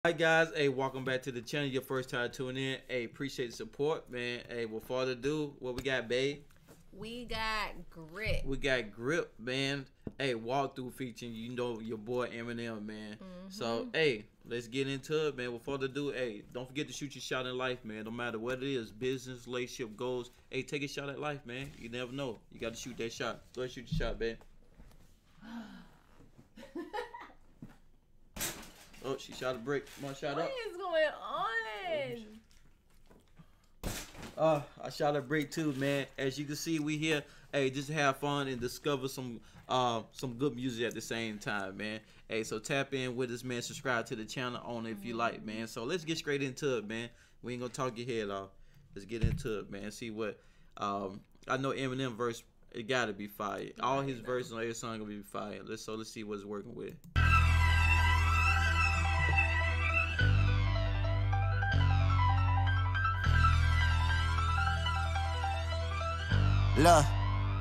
Hi guys, hey, welcome back to the channel. Your first time tuning in. Hey, appreciate the support, man. Hey, without further ado, what we got, babe? We got Grip. We got Grip, man. Hey, walkthrough featuring, you know, your boy Eminem, man. So, hey, let's get into it, man. Without further ado, hey, don't forget to shoot your shot in life, man. No matter what it is, business, relationship, goals. Hey, take a shot at life, man. You never know. You got to shoot that shot. Go ahead, shoot your shot, babe. Oh, she shot a brick. Come on, shot up. What is going on? I shot a break too, man. As you can see, we here, hey, just to have fun and discover some good music at the same time, man. Hey, so tap in with us, man. Subscribe to the channel on it if you like, man. So let's get straight into it, man. We ain't gonna talk your head off. Let's get into it, man. See what I know Eminem verse, it gotta be fire. All his verses on every song gonna be fire. Let's see what it's working with. Look,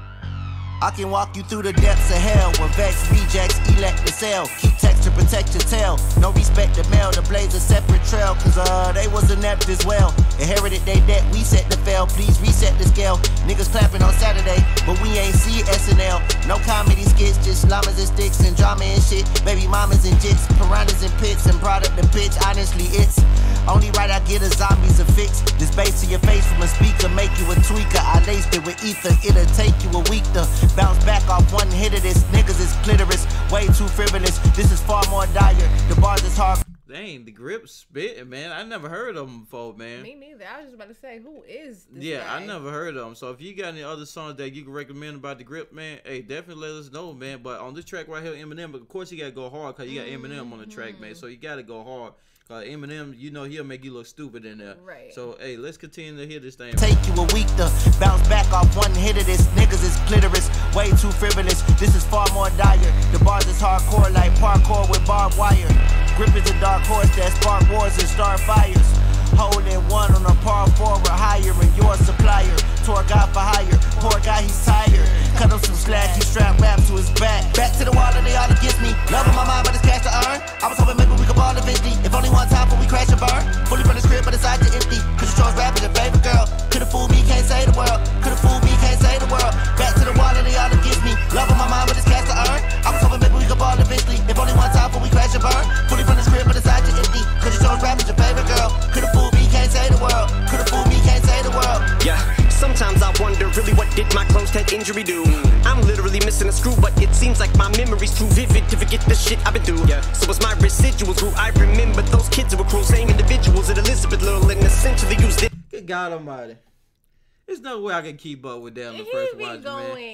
I can walk you through the depths of hell where vex rejects elect the cell. Keep text to protect your tail. No respect to mail to blaze a separate trail. Cause they was inept as well. Inherited they debt, we set the fail. Please reset the scale. Niggas clapping on Saturday, but we ain't see SNL. No comedy skits, just llamas and sticks and drama and shit. Baby mamas and jits, piranhas and pits and brought up the pitch. Honestly, it's only right I get a zombies a fix. This bass to your face from a speaker make you a tweaker. I laced it with ether, it'll take you a week to bounce back off one hit of this. Niggas is clitoris, way too frivolous. This is far more dire, the bars is hard. Dang, the Grip spitting, man. I never heard of him before, man. Me neither. I was just about to say, who is this Yeah, guy? I never heard of him. So if you got any other songs that you can recommend about the Grip, man, hey, definitely let us know, man. But on this track right here, Eminem, but of course you gotta go hard because you got Eminem on the track, man. So you gotta go hard. Eminem, you know he'll make you look stupid in there. Right. So, hey, let's continue to hear this thing. Take you a week to bounce back off one hit of this. Niggas is clitoris, way too frivolous. This is far more dire. The bars is hardcore like parkour with barbed wire. Grip is a dark horse that spark wars and start fires. Holding one on a par forward higher and your supplier. Tour guy for hire, poor guy he's tired. Cut him some slack, he strap rap to his back. Back to the wall and they all against me. Love in my mind but it's cash to earn. I was hoping maybe we could ball eventually. If only one time before we crash and burn. Fully from the crib but inside you empty. Cause you chose rap as your favorite girl. Could've fooled me, can't say the world. Could've fooled me, can't say the world. Back to the wall and they all against me. Love in my mind but it's cash to earn. I was hoping maybe we could ball eventually. If only one time before we crash and burn. Fully from the crib but inside you empty. Cause you chose rap as your favorite girl. Could've fooled me, can't say the world. Could've fooled me, can't say the world. Yeah, sometimes I wonder really what did my closed head injury do? I'm literally missing a screw, but it seems like my memory's too vivid to forget the shit I've been through. Yeah. So as my residuals grew, I remember those kids who were cruel, same individuals that Elizabeth Little and essentially used it. Good God Almighty. There's no way I can keep up with that on the first watch, man.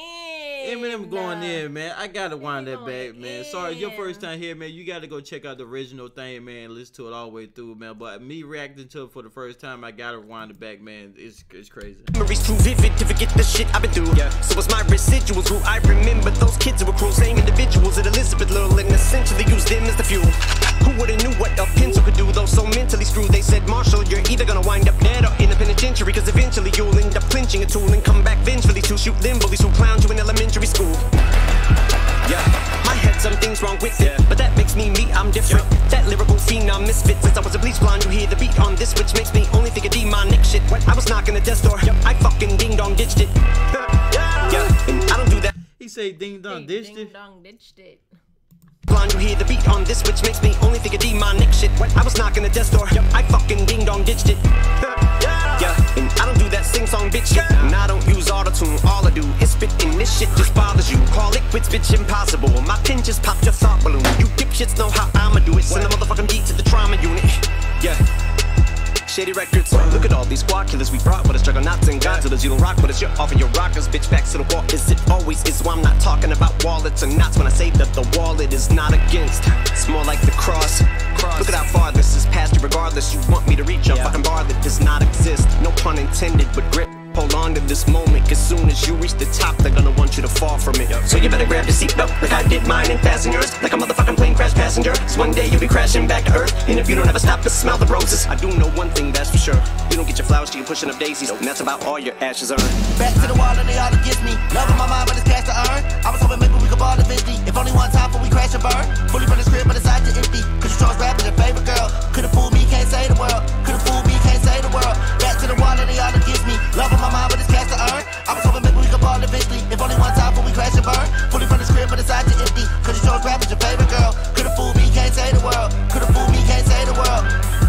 Eminem going in, man. I gotta wind that back, man. Sorry, it's your first time here, man. You gotta go check out the original thing, man. Listen to it all the way through, man. But me reacting to it for the first time, I gotta wind it back, man. It's crazy. Memory's too vivid to forget the shit I've been through. Yeah. So as my residuals grew, I remember those kids who were cruel, same individuals that Elizabeth Little and essentially used them as the fuel. Who would've knew what a pencil could do, though so mentally screwed? They said, Marshall, you're either gonna wind up dead or in a penitentiary, cause eventually you'll end up clinching a tool and come back vengefully to shoot them bullies who clowned you in elementary school. Yeah, my head, some things wrong with it, but that makes me me, I'm different. That lyrical phenom misfit, since I was a bleach blonde, you hear the beat on this, which makes me only think of demonic shit. I was knocking a death door, I fucking ding-dong ditched it. Yeah, and I don't do that. He say ding-dong ditched it? Ding-dong ditched it. Blonde, you hear the beat on this, which makes me only think of demonic shit. I was knocking a death door, I fucking ding-dong ditched it. Yeah, and I don't do that sing-song bitch shit. And I don't use auto-tune, all I do is spit and this shit just bothers you. Call it quits, bitch, impossible. My pen just popped your thought balloon. You dipshits know how I'ma do it. Send a motherfucking beat to the trauma unit. Yeah. Shady records. Look at all these squad killers we brought with us. Juggernauts and Godzillas. You don't rock with us, you're off of your rockers. Bitch, back to the wall. Is it always is? So I'm not talking about wallets and knots when I say that the wallet is not against. It's more like the cross. Look at how far this is past you. Regardless, you want me to reach a fucking bar that does not exist. No pun intended, but Grip. Hold on to this moment, as soon as you reach the top, they're gonna want you to fall from it. So you better grab your seatbelt, like I did mine, and fasten yours, like a motherfucking plane crash passenger. So one day you'll be crashing back to earth, and if you don't ever stop to smell the roses, I do know one thing, that's for sure. You don't get your flowers till you're pushing up daisies, and that's about all your ashes earn. Back to the wall and they all against me. Love in my mind but it's cash to earn. I was hoping maybe we could ball eventually. If only one time for we we crash and burn. Fully from the script, but it's out to empty. Cause you chose rap as your favorite girl. Could've fooled me, can't say the world. Could've fooled me, can't say the world. Back to the wall and they all against me. Love on my mind, but it's cash to earn. I was hoping maybe we could ball eventually. If only one time before we crash and burn. Fully from the script, but it's out to empty. Cause you chose rap as your favorite girl. Could've fooled me, can't say the world. Could've fooled me, can't say the world.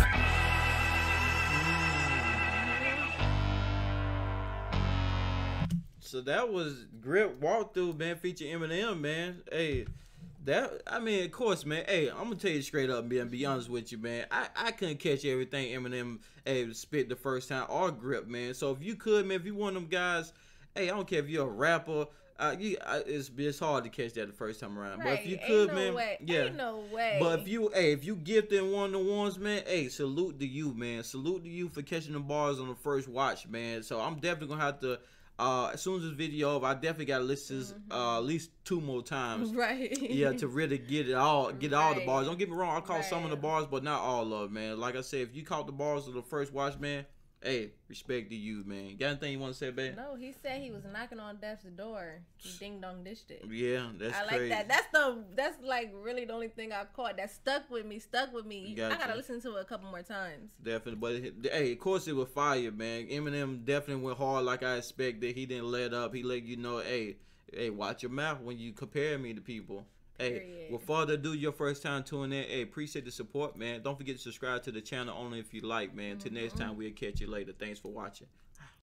So that was Grip Walkthrough, man, featuring Eminem, man. Hey, that, I mean, of course, man. Hey, I'm gonna tell you straight up, man, be honest with you, man. I couldn't catch everything Eminem spit the first time or Grip, man. So if you could, man, if you one of them guys, hey, I don't care if you're a rapper, it's hard to catch that the first time around. Right. But if you could, Ain't no man, way. yeah. Ain't no way. But if you gifted one of the ones, man, hey, salute to you, man. Salute to you for catching the bars on the first watch, man. So I'm definitely gonna have to. As soon as this video over, I definitely gotta listen to this, at least 2 more times. Right. Yeah, to really get all the Right. bars. Don't get me wrong, I caught some of the Right. bars, but not all of them, man. Like I said, if you caught the bars of the first watch, man, hey, respect to you, man. Got anything you want to say, babe? No, he said he was knocking on Death's door. He ding dong dished it. Yeah, that's I like crazy. that. That's like really the only thing I caught that stuck with me. I Gotcha. gotta listen to it a couple more times. Definitely, but hey, of course it was fire, man. Eminem definitely went hard like I expected. He didn't let up. He let you know, hey, watch your mouth when you compare me to people. Hey, Period. with further ado, your first time tuning in, hey, appreciate the support, man. Don't forget to subscribe to the channel only if you like, man. Till next time, we'll catch you later. Thanks for watching.